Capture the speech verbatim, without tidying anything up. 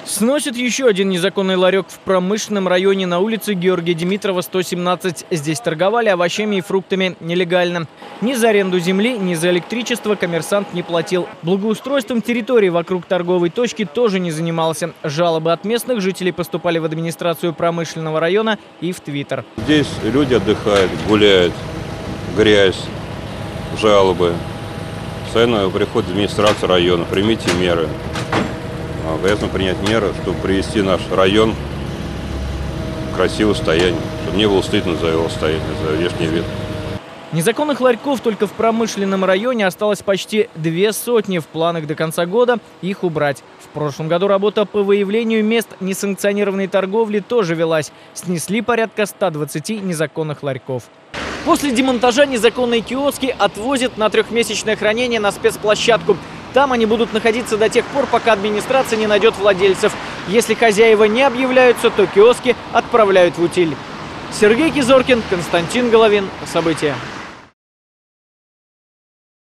Сносит еще один незаконный ларек в промышленном районе на улице Георгия Димитрова, сто семнадцать. Здесь торговали овощами и фруктами нелегально. Ни за аренду земли, ни за электричество коммерсант не платил. Благоустройством территории вокруг торговой точки тоже не занимался. Жалобы от местных жителей поступали в администрацию промышленного района и в Твиттер. Здесь люди отдыхают, гуляют, грязь, жалобы. Постоянно приходит администрация района, примите меры. Обязаны принять меры, чтобы привести наш район в красивое состояние, чтобы не было стыдно за его состояние, за внешний вид. Незаконных ларьков только в промышленном районе осталось почти две сотни. В планах до конца года их убрать. В прошлом году работа по выявлению мест несанкционированной торговли тоже велась. Снесли порядка ста двадцати незаконных ларьков. После демонтажа незаконные киоски отвозят на трехмесячное хранение на спецплощадку. Там они будут находиться до тех пор, пока администрация не найдет владельцев. Если хозяева не объявляются, то киоски отправляют в утиль. Сергей Кизоркин, Константин Головин. События.